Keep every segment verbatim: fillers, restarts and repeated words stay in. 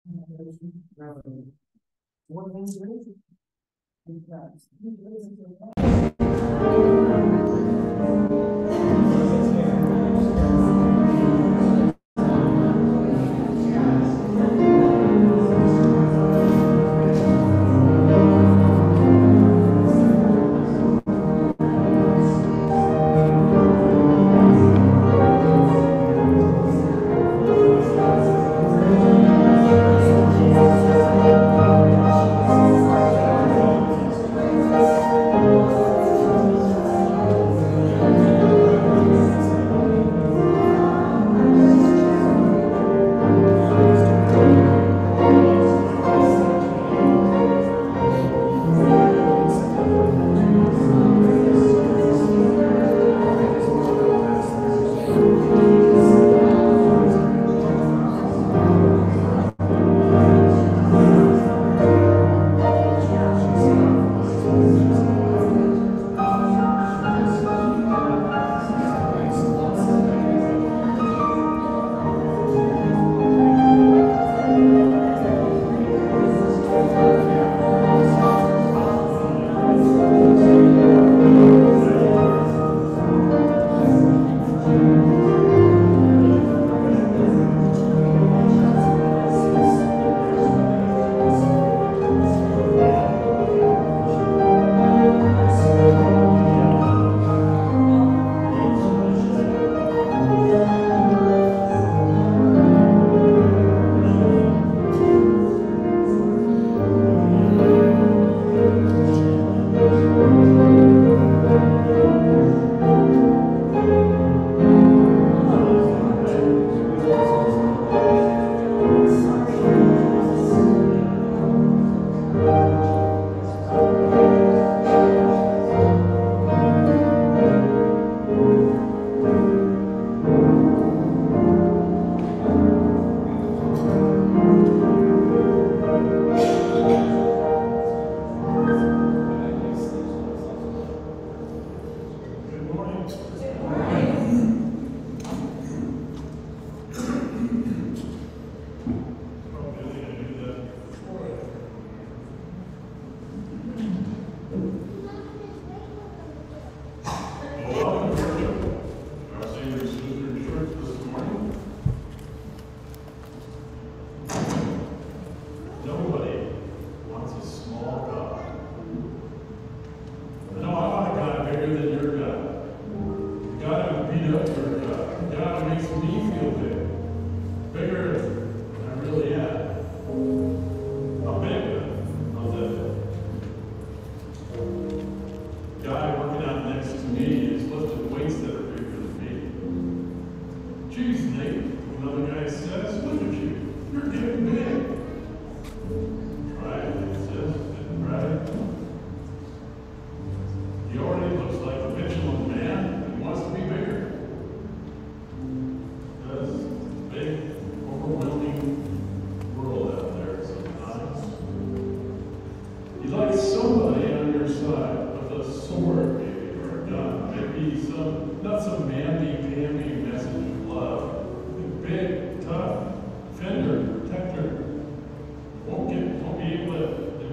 Big, tough, fender, protector. Won't get, won't be able to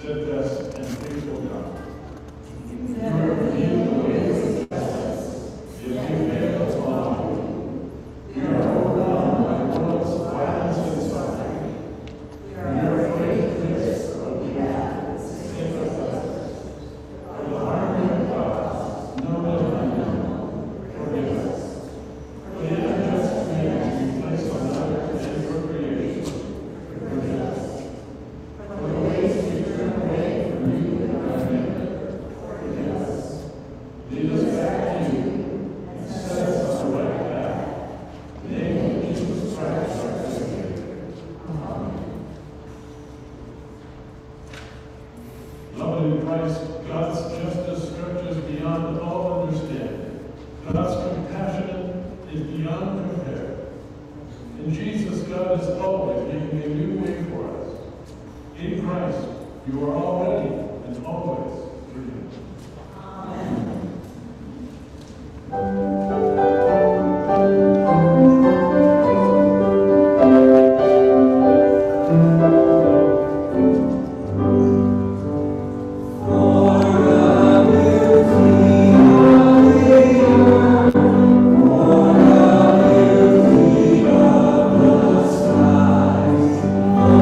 steadfast and faithful God. You never reveal the ways of justice, yet you fail to follow. We are overwhelmed by the world's violence and suffering. We are afraid to risk what we have and save us. For the harm we have caused, known and unknown, forgive us. For the unjust commands we place on others and your creation, forgive us. For the ways we turn away from you and our neighbor, forgive us. Lead us back to you and set us on the right path. In the name of Jesus Christ, our Savior. Amen. Beloved in Christ, God's justice stretches beyond all understanding. God's compassion is beyond compare. In Jesus, God is always making a new way for us. In Christ, you are already and always forgiven. Amen. Skies,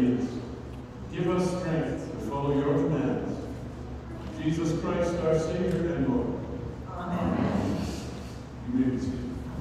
obedience. Give us strength to follow your commands. Jesus Christ, our Savior and Lord. Amen. You may be seated.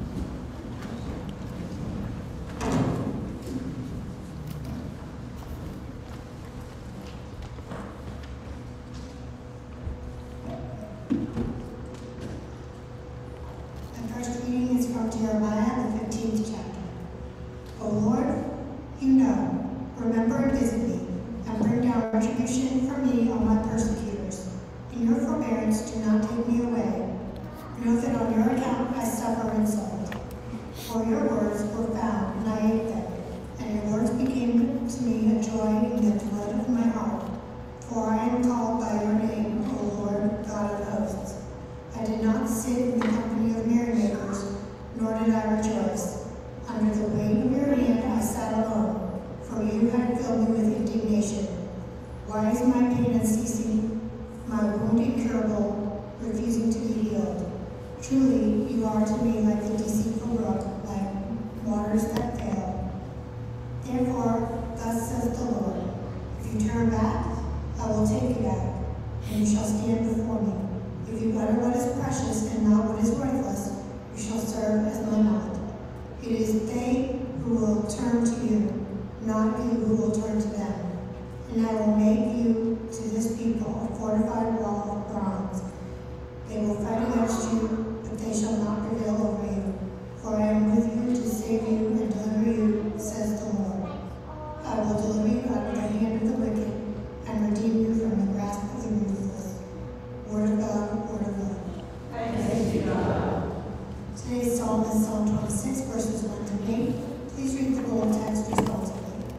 The first reading is from Jeremiah, the fifteenth chapter. O Lord, you know, remember and visit me, and bring down retribution for me on my persecutors. In your forbearance, do not take me away. Know that on your account I suffer insult. For your words were found, and I ate them, and your words became to me a joy in the delight of my heart. For I am called by your name, O Lord, God of hosts. I did not sit in the company of merrymakers, nor did I rejoice. Under the weight of your hand I sat alone, for you had filled me with indignation. Why is my pain unceasing, my wound incurable, refusing to be healed? Truly, you are to me like the deceitful brook, like waters that fail. Therefore, thus says the Lord, if you turn back, I will take you back, and you shall stand before me. If you utter what is precious and not what is worthless, you shall serve as my not. It is they who will turn to you, not you who will turn to them. And I will make you to this people a fortified wall of bronze. They will fight against you, but they shall not prevail over you. For I am with you to save you and deliver you, says the Lord. I will deliver you out of the hand of the wicked and redeem you from the grasp of the ruthless. Word of God, word of God. Thanks be to God. Today's psalm is Psalm twenty-six, verses one to eight. Please read the bold text responsibly.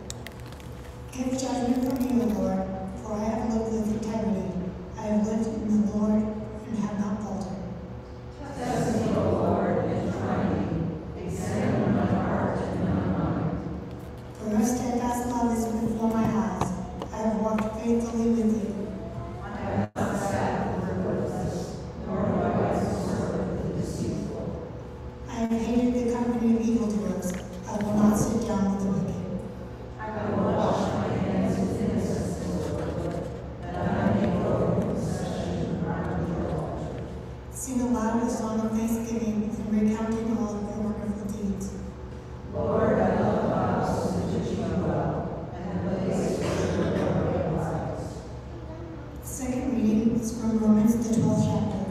Give judgment for me, O Lord, for I have lived with integrity. I have lived in the Lord and have not faltered. Test me, O Lord, and try me. Examine my heart and my mind. For your steadfast love is before my eyes. I have walked faithfully with you. I have not sat with the worthless, nor do I consort with the deceitful. I have hated the company of evildoers. I will not sit down with the wicked. I will wash my hands with innocence, O Lord, that I may grow in possession around your altar. Sing aloud a song of thanksgiving and recounting all of your wonderful deeds. Lord, I love vows to do you well, and the ways which your glory applies. The second reading is from Romans, the twelfth chapter.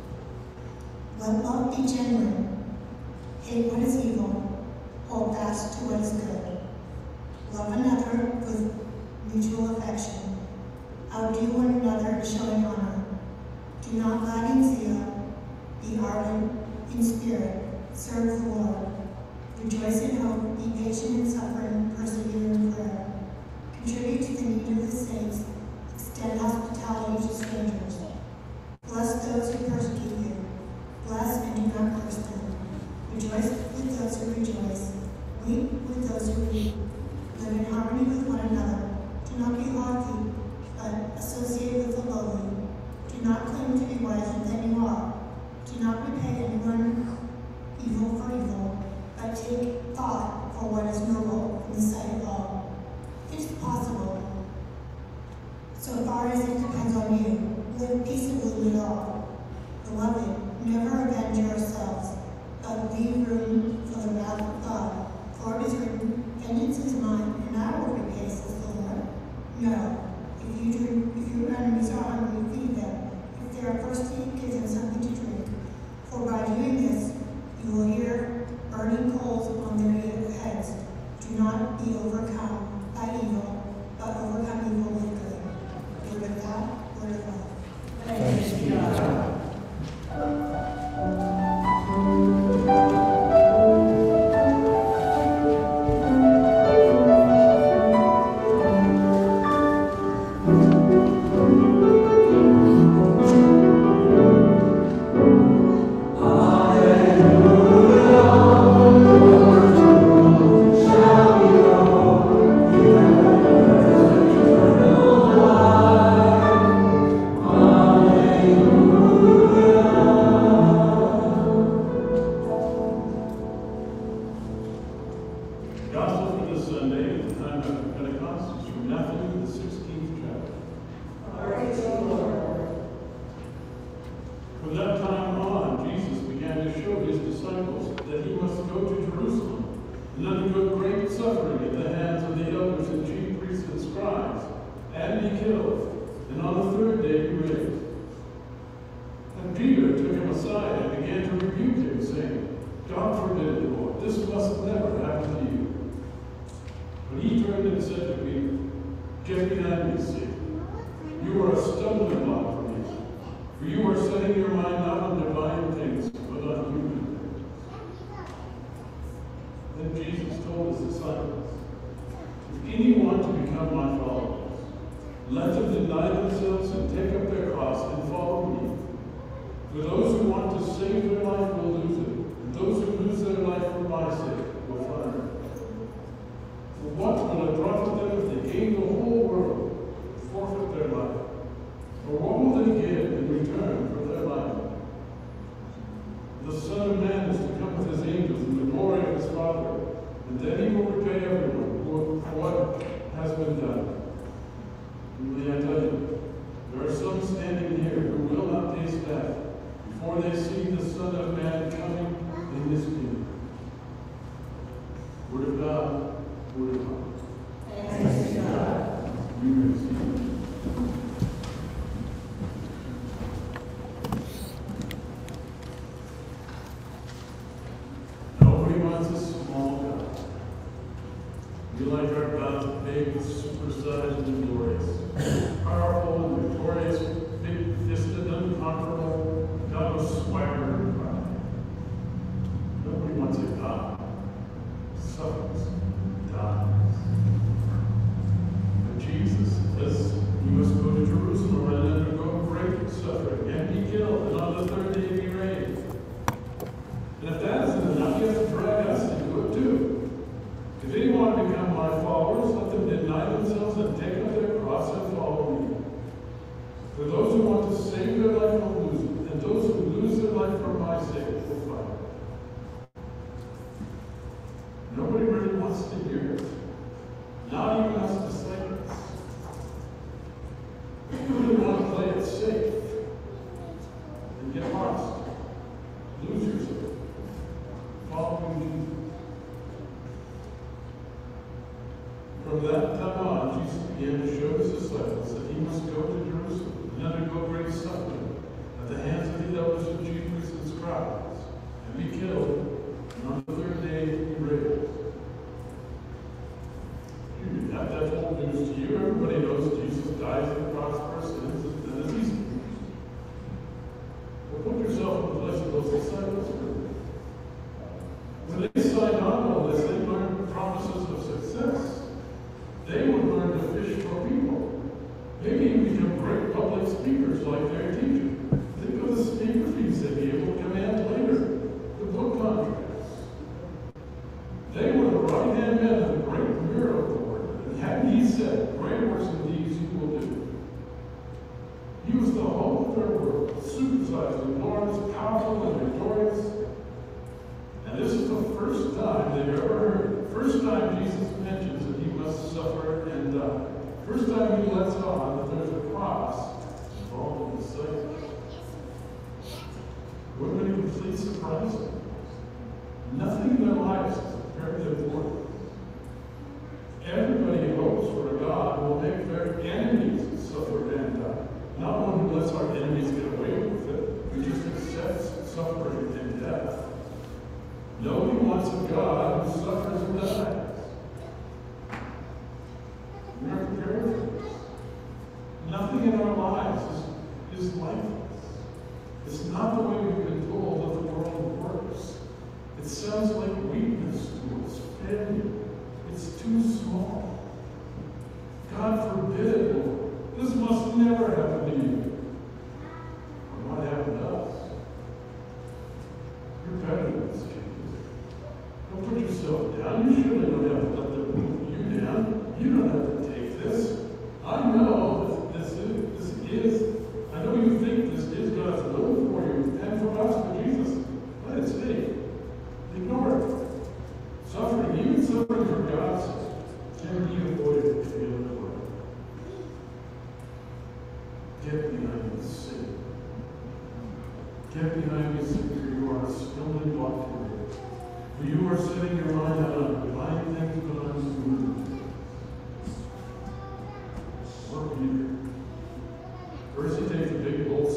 Let love be genuine. Hate what is evil. Hold fast to what is good. Love another with mutual affection. Outdo one another in showing honor. Do not lag in zeal. Be ardent in spirit. Serve the Lord. Rejoice in hope. Be patient in suffering. Persevere in prayer. Contribute to the need of the saints. Extend hospitality to strangers. Bless those who persecute you. Bless and do not curse them. Rejoice with those who rejoice. Weep with those who weep. Live in harmony with one another. Do not be haughty, but associate with the lowly. Do not claim to be wiser than you are. Do not repay anyone evil for evil, but take thought for what is noble in the sight of all. on the third day he raised. And Peter took him aside and began to rebuke him, saying, God forbid it, Lord, this must never happen to you. But he turned and said to Peter, Get behind me, Satan. You are a stumbling block for me, for you are setting your mind not on divine things, but on human things. Then Jesus told his disciples, If anyone to become my followers, let them deny themselves and take up their cross and follow me. For those who want to save their life will lose it, and those who lose their life for my sake will find it. For what will it profit them if they gain the whole world, forfeit their life? Or what will they give in return for their life? The Son of Man is to come with his angels in the glory of his Father, and then he will repay everyone for what has been done. Truly I tell you, there are some standing here who will not taste death before they see the Son of Man coming in his kingdom. Word of God, word of God. Thanks be to God. You may be seated. Nobody wants a small God. We like our God big, supersized, and glorious. Powerful and victorious, big-fisted, unconquerable, God of swagger and pride. Nobody wants a God who suffers and dies. But Jesus says he must go to Jerusalem and undergo great suffering and be killed, and on the third day be raised. And if that isn't enough, you have to drag us into it too. If anyone want to become my followers, let them deny themselves and take up their cross and follow me. For those who want to save their life will lose it, and those who lose their life for my sake will find it. Nobody really wants to hear it. Not even us disciples. You really want to play it safe and get lost. Lose yourself. Following Jesus. From that time on, Jesus began to show his disciples that he must go to Jerusalem and undergo great suffering at the hands of the elders and chief priests and scribes, and be killed, and on the third day be raised. You have that old news to you. Everybody knows Jesus dies on the cross for our sins, and it's easy. But put yourself in the place of those disciples. When they signed on all this, they learned promises of success. They would learn to fish for people. Maybe even become great public speakers like their teacher. Think of the speaker fees they'd be able to command later. The book contracts. They were the right-hand men of the great miracle worker. And had he said, great works and deeds you will do. He was the hope of their world, supersized, enormous, powerful, and victorious. And this is the first time they've ever heard. First time Jesus mentions that he must suffer and die. First time he lets on that there's a cross involved in the sight. Wouldn't it be complete surprise? Nothing in their lives is very important. Everybody hopes for a God who will make their enemies suffer and die. Not one who lets our enemies get away with it, who just accepts suffering and death. Nobody wants a God who suffers and dies. We are prepared for this. Nothing in our lives is, is lifeless. It's not the way we've been told that the world works. It sounds like weakness to us, failure. It's too small. God forbid, Lord, this must never happen to you. Or what happened to us? You're better than this, Jesus. Don't put yourself down. You surely don't have to let them put you down. You don't have to take this. I know this, this, is, this is, I know you think this is God's will for you and for us, but Jesus, let it stay. Ignore it. Suffering, even suffering for God's sake, can be avoided if you live right. Get behind me, Satan. Get behind me, Satan, you are a stumbling block to me. For you are setting your mind out on divine things, but on human things. Or Peter.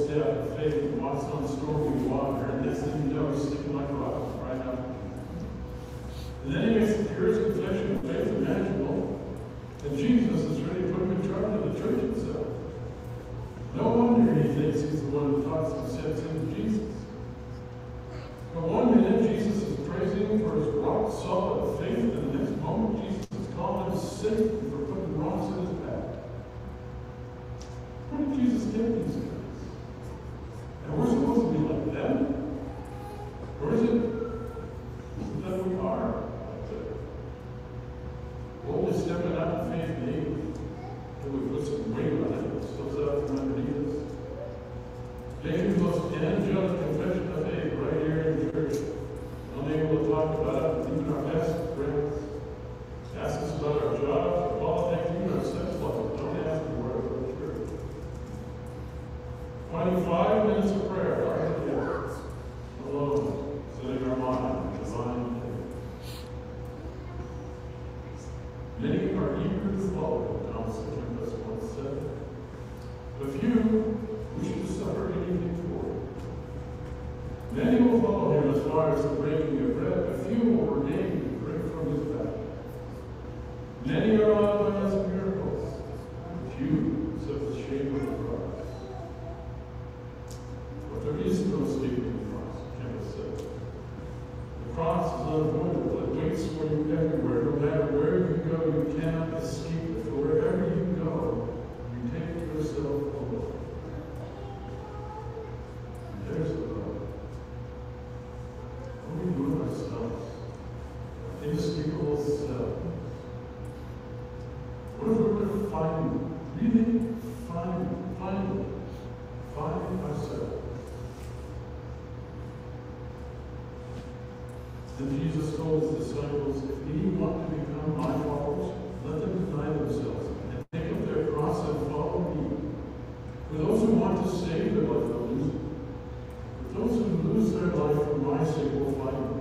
step of faith and walks on stormy water, and next thing you know, he's sleeping like a rock right now. And then he makes the purest confession of faith imaginable, and Jesus is ready to put him in charge of the church itself. No wonder he thinks he's the one who talks and steps into Jesus. But one minute, Jesus is praising him for his rock-solid faith, and the next moment, Jesus is calling him Satan for putting rocks in his path. Where did Jesus get these guys? And we're supposed to be like them? Or is it that we are like them? Boldly stepping out in faith, maybe, till we put some weight on it, it slips out from underneath us. Making the most angelic confession of faith right here in church. Unable to talk about it, even our best friends. Ask us about our jobs, our politics, even our sex life. Don't ask me where I go to church. Finding five minutes of prayer right together, alone, setting our mind in divine faith. Many are eager to follow, Thomas the Kempis once said. But few we should suffer anything for. Many will follow him as far as the breaking of bread, but few will remain to drink from his back. Many are on by his miracles, but few accept the shame of the cross. But there is no escaping the cross, Kempis said. The cross is unavoidable. It waits for you everywhere. No matter where you go, you cannot escape it. For wherever you go, you take yourself alone. There's the problem. What do we do with ourselves? Inescapable self. What if we were to find, really find, find, find ourselves? Then Jesus told his disciples, if any want to become my followers, let them deny themselves and take up their cross and follow me. For those who want to save their life will lose it. Those who lose their life for my sake will find it.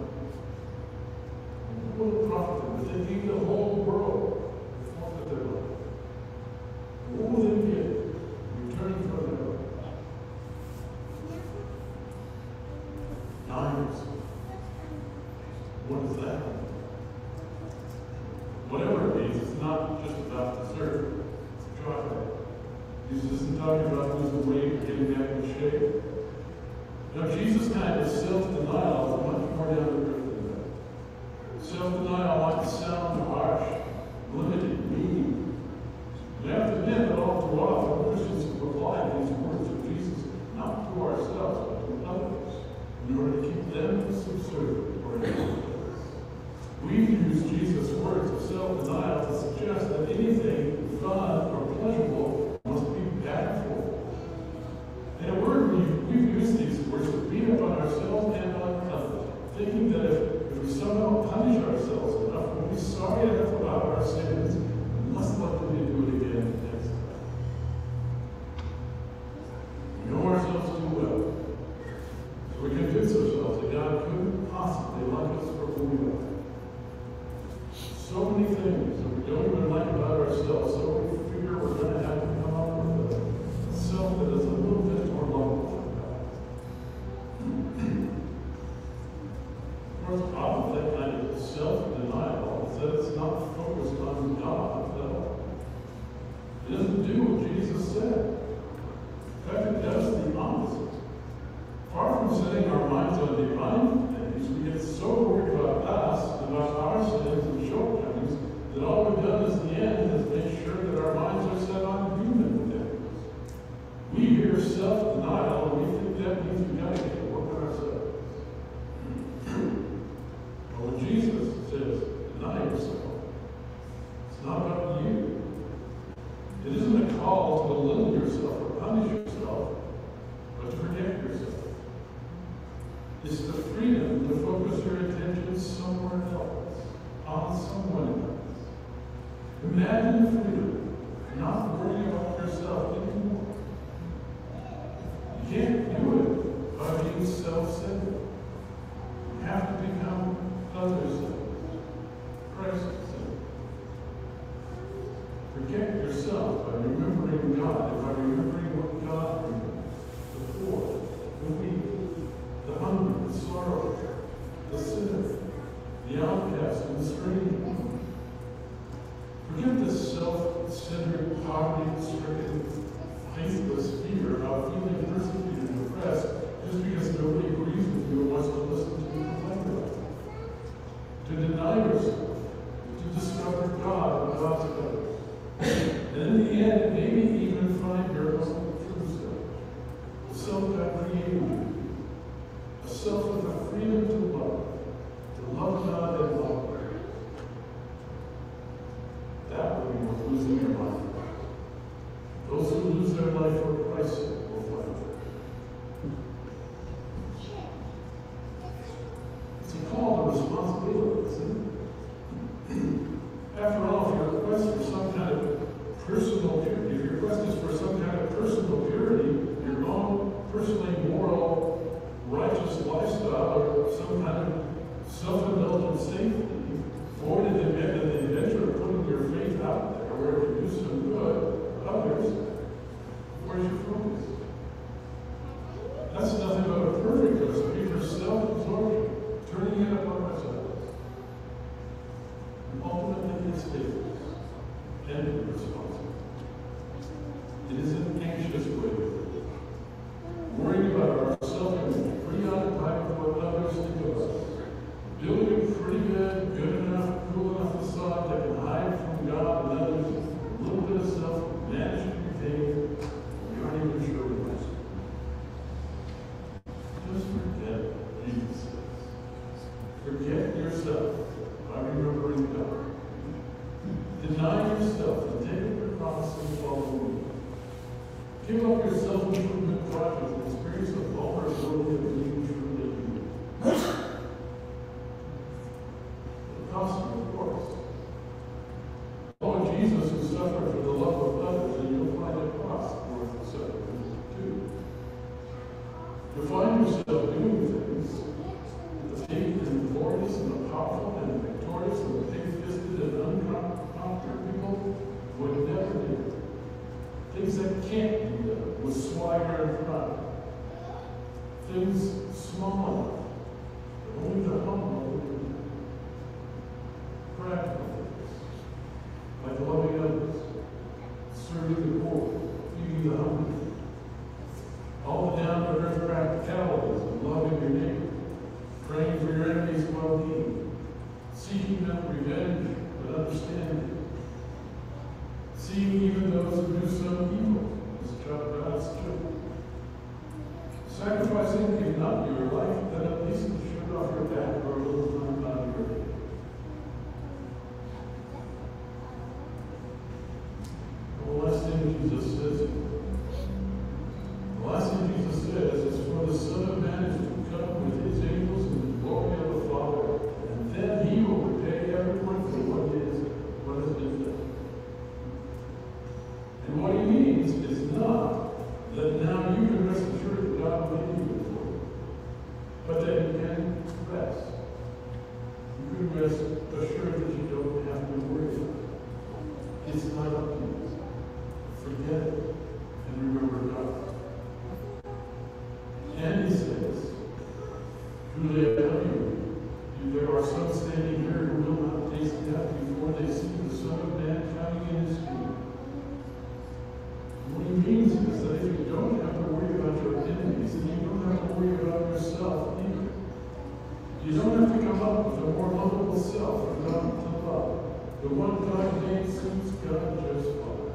What will profit them if they gain the whole world and forfeit their life? What will they get returning from their life? Nines. What is that? Whatever it means, it's not just about dessert. It's chocolate. Jesus isn't talking about losing weight or getting back in shape. Now, Jesus' kind of self-denial is much more down to earth than that. Self-denial might sound harsh, limited, mean. We have to admit that all too often Christians apply these words of Jesus not to ourselves, but to others, in order to keep them subservient or independent. We've used Jesus' words of self-denial to suggest that anything fun or pleasurable must be bad for. In a word, we've, we've used these words to beat up on ourselves and on others, thinking that if, if we somehow punish ourselves enough, we'll be sorry enough about our sins, we must let them do it again next time. We know ourselves too well, so we convince ourselves that God couldn't possibly like us for who we are. So many things that we don't even like about ourselves, so we figure we're going to have to come up with a self that is a little bit more lovable than God. Of course, the problem with that kind of self-denial is that it's not focused on God himself. It doesn't do what Jesus said. In fact, it does the opposite. Far from setting our minds on divine things, we get so worried about us and about our sins and shortcomings that all we've done in the end is make sure that our minds are set on human things. We hear self-denial and we think that means we've got to get to work on ourselves. But when Jesus says, deny yourself, it's not about you. It isn't a call to limit yourself or punish yourself, but to protect yourself. It's the freedom to focus your attention somewhere else, on someone else. Imagine the freedom, not worrying about yourself anymore. You can't do it by being self-centered. You have to become other-centered, Christ-centered. Protect yourself by remembering God and by remembering what God remembers. The the weak, the hungry, the sorrowful, the sinner, the outcast, and the stranger. Forget this self-centered, poverty-stricken, faithless fear about feeling persecuted and oppressed just because nobody agrees with you or wants to listen to you complain about it. To deny yourself, to discover God and God's others. And in the end, maybe even find your own true self. The self that created you. A self with the freedom to love. To love God and love others. That would be worth losing your life. Those who lose their life for Christ will find it. It's a call to responsibility, isn't it? After all, if your request for some kind of personal purity, if your request is for some kind of personal purity, your own personally moral, righteous lifestyle, or some kind of self-indulgent safety, void in the adventure of putting your faith out there where it can do some good to others, where's your focus? That's nothing but a perfect recipe for self-absorption, turning it upon ourselves. And ultimately, it's faithless and irresponsible. It is an anxious way of living, worrying about ourselves, preoccupied with what others think of us, building pretty good, good enough, cool enough facade that can hide from God and others, a little bit of self managed to retain, we aren't even sure we must. Just forget what Jesus says. Forget yourself by remembering God. Deny yourself and take up your cross and follow me. Give up your self-improvement project and experience the vulnerability of being truly human. It costs you, of course. Follow Jesus who suffered for the love of others, and you'll find a cost worth the suffering too. You'll find yourself doing things that the faith and the glorious and the powerful and the victorious and the big-fisted and unconquered people would never do. Things that can't be done with swagger and pride. Things small enough that only the humble can do. Practical things, like loving others, serving the poor, feeding the hungry. All the down-to-earth practicalities of loving your neighbor, praying for your enemy's well-being, seeking not revenge but understanding, seeing even those who do some evil as God's children. Sacrificing, if not your life, then at least the shirt off your back or a little time out of your head. The last thing Jesus says, the last thing Jesus says is for the Son of Man is to come with his angels in the glory of the Father, and then he will repay everyone for what is, what has been done. And what he means is not that now you can rest assured that God will give you the glory, but that you can rest. You can rest assured that you don't have to worry about it. It's not up to you. Forget it and remember God. And he says, truly I tell you, there are some standing here who will not taste death before they see the Son of Man coming in his kingdom. What he means is that if you don't have to worry about your enemies, then you don't have to worry about yourself either. You don't have to come up with a more lovable self for God to love. The one God made suits God just fine.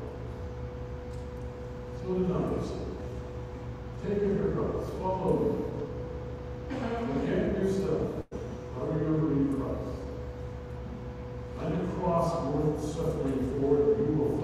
So deny yourself. Take up your cross. Follow me. Forget yourself by remembering Christ. Find a cross worth suffering for, and you will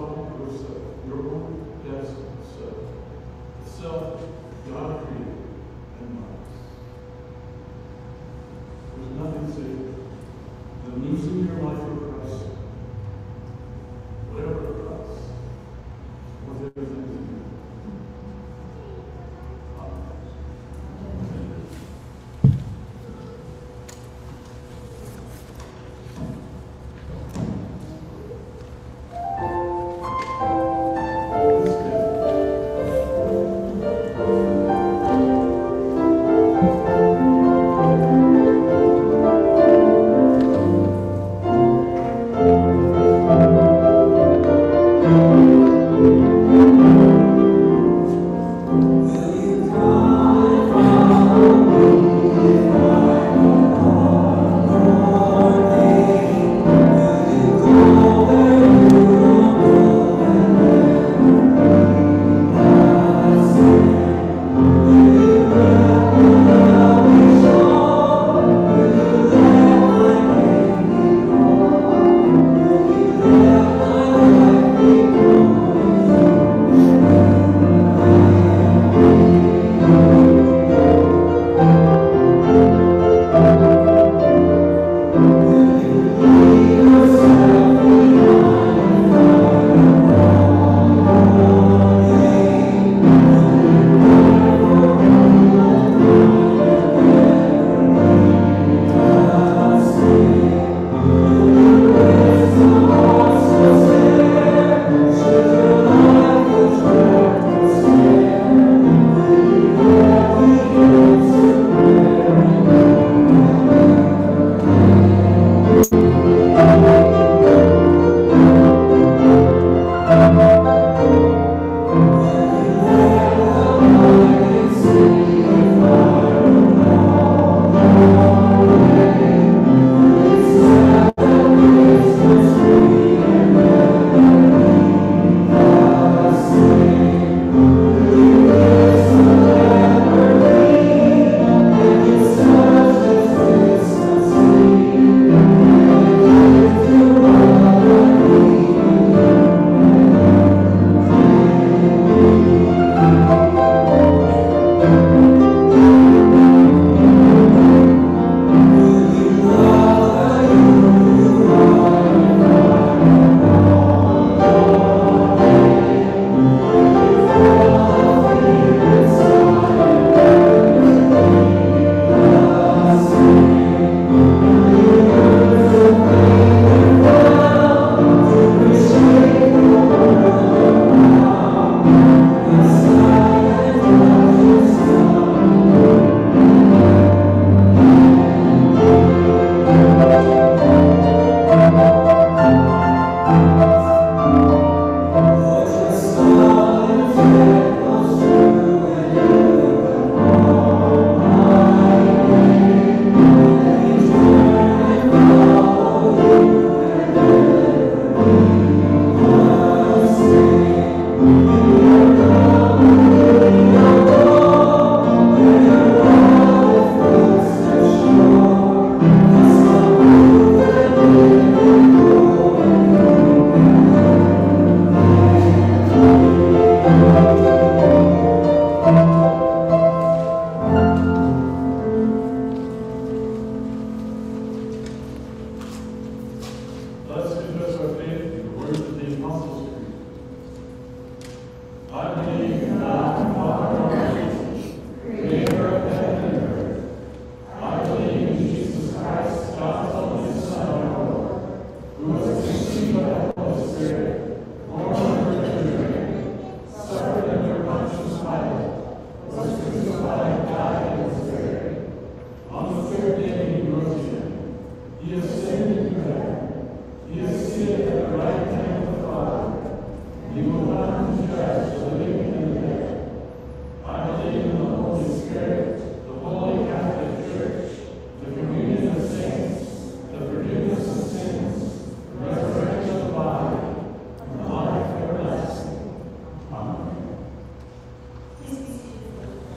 I believe in God, the Father Almighty, creator of heaven and earth. I believe in Jesus Christ, God's only Son, our Lord, who was conceived by the Holy Spirit, born of the Virgin Mary, suffered under Pontius Pilate, was crucified, died, and was buried. On the third day he rose again. He ascended into heaven. He is seated at the right hand of the Father. He will come to judge the living and the dead. I believe in the Holy Spirit, the Holy Catholic Church, the communion of saints, the forgiveness of sins, the resurrection of the body, and the life everlasting. Amen. Please be seated for the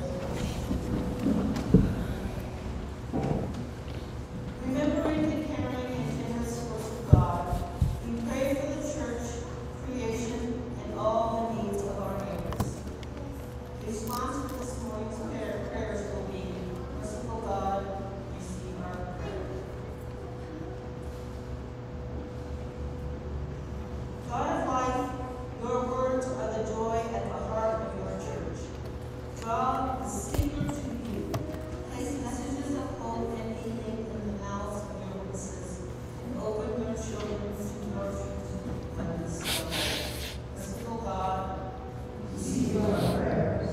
prayer. Remembering the caring and generous works of God, we pray for the church, creation, and all the needs of our neighbors. The response to this morning's prayer, prayers will be, merciful God, receive our prayer. God of life, your words are the joy at the heart of your church. Draw the seeker to you. Place messages of hope and healing in the mouths of your witnesses, and open your children to your truth and discover. Merciful God, receive our prayers.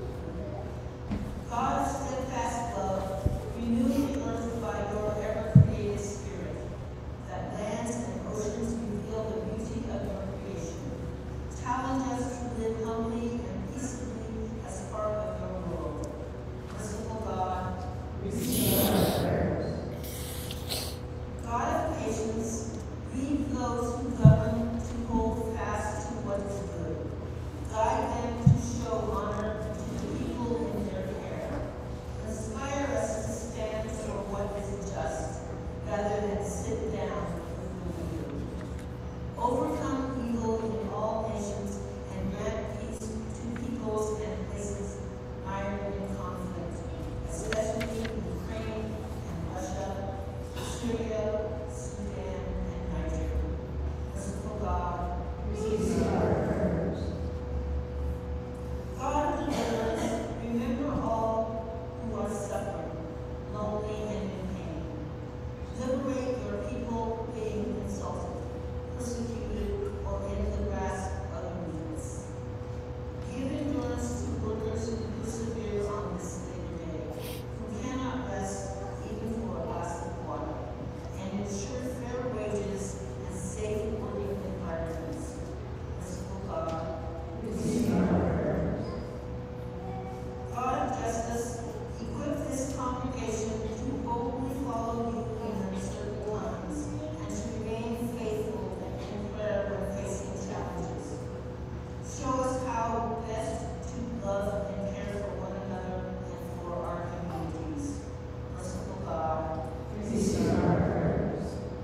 God of steadfast love, renew the earth by your ever-creative spirit, that lands and oceans reveal the beauty of your creation. Challenge us to live humbly and peaceably as part of your world. Merciful God, receive our prayers. God of patience, lead those who govern to hold fast to what is good. Guide them to show honor to the people in their care. Inspire us to stand for what is just, rather than sit down with the wicked. Overcome evil in all nations and grant peace to peoples and places mired in conflict, especially Ukraine and Russia, Syria, Sudan, and Nigeria. Merciful God, receive our prayers. God of deliverance, remember all who are suffering, lonely, and in pain. Liberate your people being insulted, persecuted, or in the grasp of weakness. Give endurance to workers who persevere on this labor day, who cannot rest even for a glass of water, and ensure fair wages and safe working environments. Merciful God, receive our prayers. God of justice, equip this congregation to boldly follow you in uncertain times and to remain faithful in prayer when facing challenges. Show us how best to love and care for one another and for our communities. Merciful God, receive our prayers.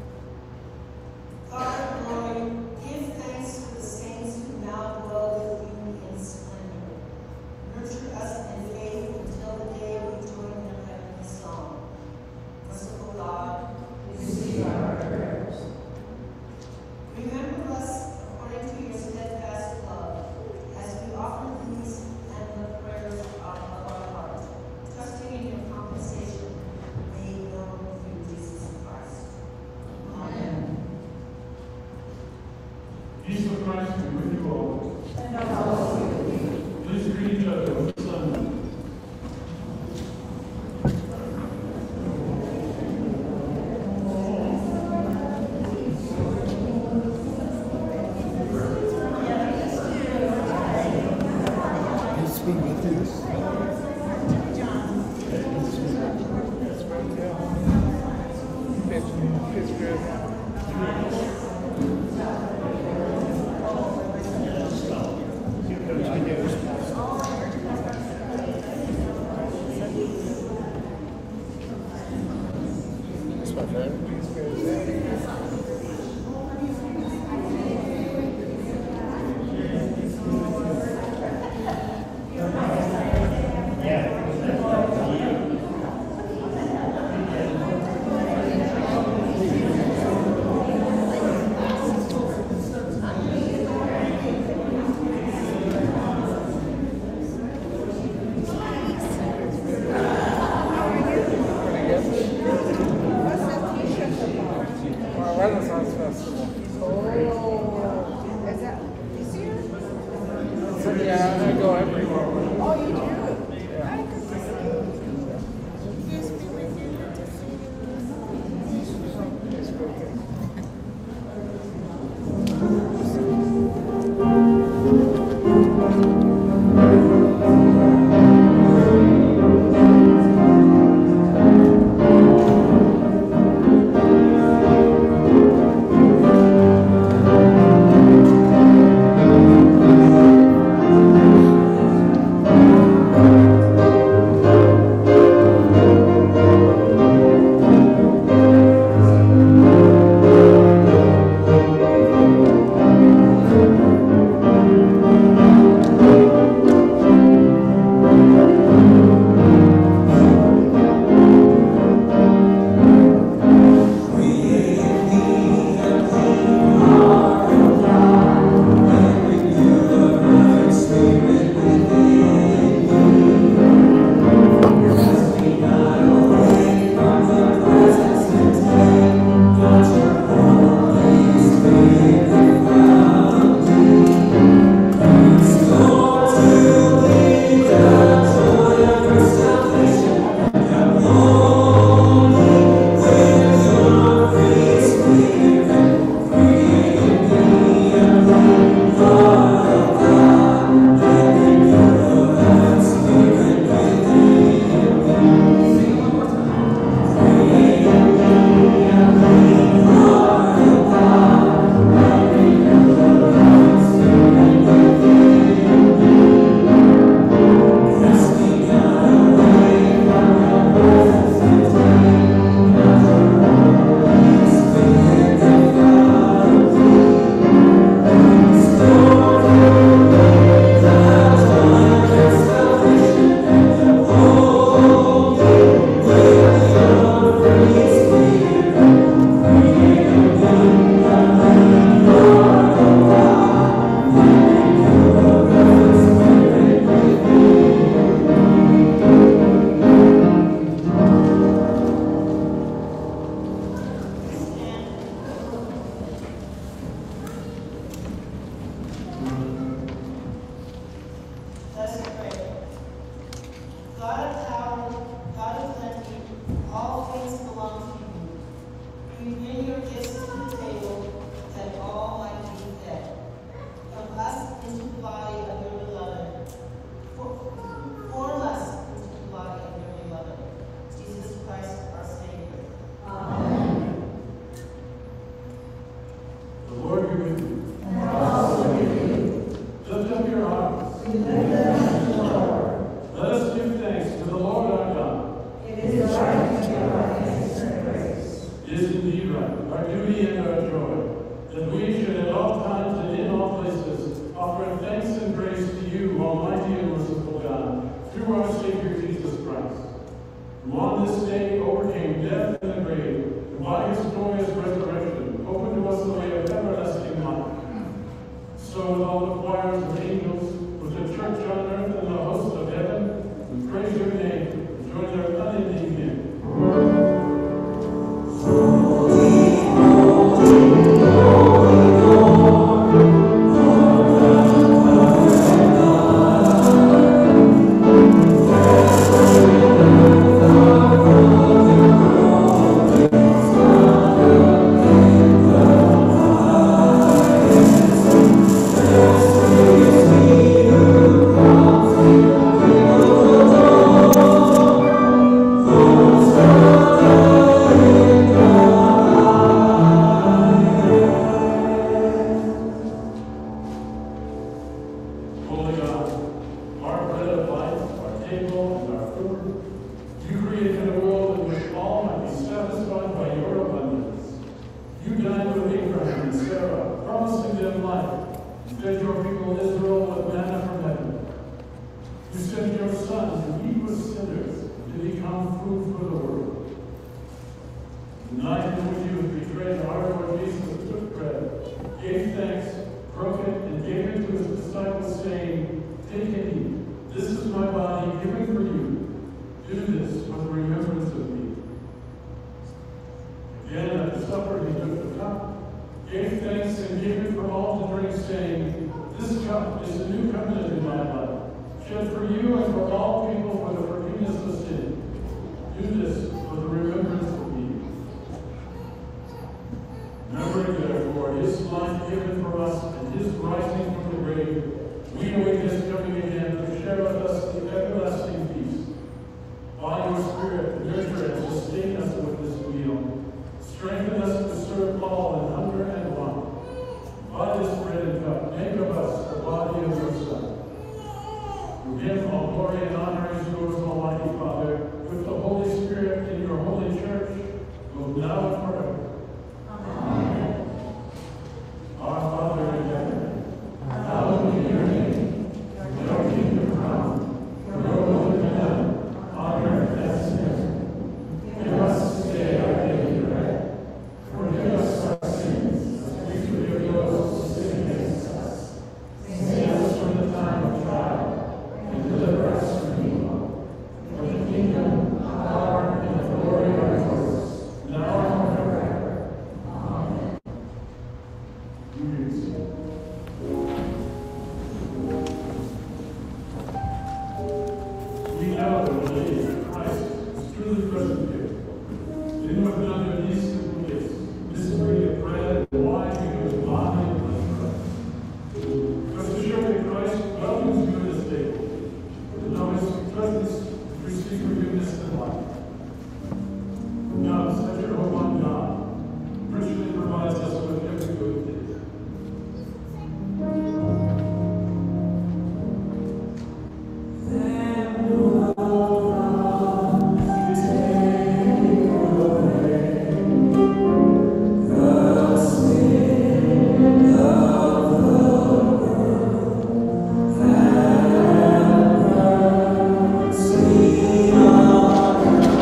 God of glory, give thanks for the saints who now dwell with you in splendor. Nurture us in faith until the day we join their heavenly song. Merciful God, receive our prayers. Remember us according to your steadfast love, as we offer these and the prayers of our heart, trusting in your compensation made known through Jesus Christ. Amen. Peace of Christ be with you all. And also with you. Please greet each other with the sun. Peace be with you. That's my friend. Yeah. Yeah, I go everywhere. Oh, you do? Yeah. Supper, he took the cup, gave thanks, and gave it for all to drink, saying, "This cup cup is the new covenant in my blood, shed for you and for all people for the forgiveness of sin. Do this for the remembrance of me. Remembering, therefore, his life given for us and his rising from the grave, we await his coming again to share with us the everlasting peace. By your Spirit, nurture and sustain us with this meal. Strengthen us to serve all in hunger and want. By this bread and cup, make of us the body of your Son. To him all glory and honor is yours, Almighty Father, with the Holy Spirit in your holy church, both now and forever. Amen. Our Father in heaven, hallowed be your name. Your kingdom come, your will be done, on earth as in heaven. Give us today our daily bread. Forgive us our sins, as we forgive those who sin against us. Save us from the time of trial, and deliver us from evil. For the kingdom, the power, and the glory are yours, now and forever. Amen. You may be seated. We know and believe that Christ is truly present here. In what none of these simple gifts, mystery of bread and wine becomes body and blood for us. Because to show that Christ welcomes you in this table, to know his presence, to receive forgiveness and life. Now, set your hope on God, who richly provides us with every good gift. See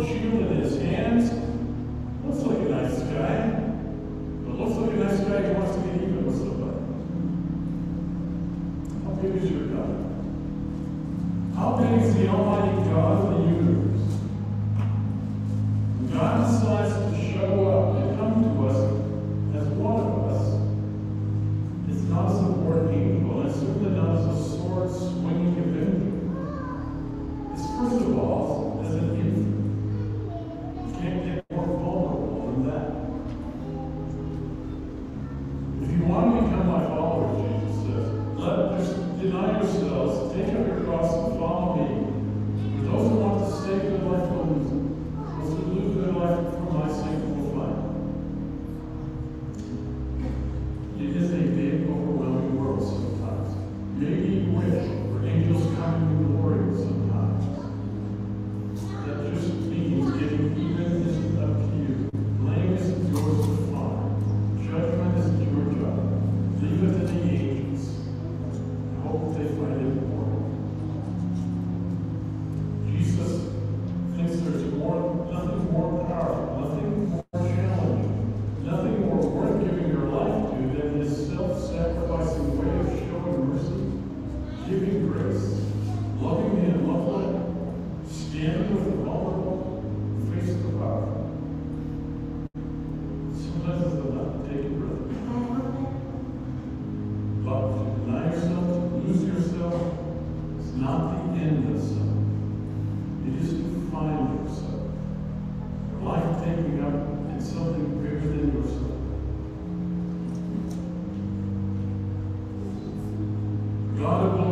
sword shield in his hands. Looks like a nice guy. But looks like a nice guy who wants to get even with somebody. How big is your God? How big is the Almighty God of the universe? When God decides to show up and come to us as one of us, it's not as a warring angel, and it's certainly not as a sword swinging avenger. It's first of all as an infant. You can't get more vulnerable than that. If you want to become my follower, Jesus says, let just deny yourselves, take up your cross and follow me. For those who want to save their life will lose it. Those who lose their life for my sake will find it. It is a big, overwhelming world sometimes. Maybe you wish for angels coming in glory sometimes. That just means getting even isn't up to you. Blame isn't yours to find. Judgment isn't your job. Leave it to the angels. I hope they find it important. Jesus thinks there's more, nothing more powerful, nothing more challenging, nothing more worth giving your life to than his self-sacrificing way of showing mercy, giving grace, loving the unlovely, standing with the vulnerable, face the powerful. Sometimes it's enough to take a breath. But to deny yourself, to lose yourself, is not the end of self. It is to find yourself. Your life taking up in something bigger than yourself. God of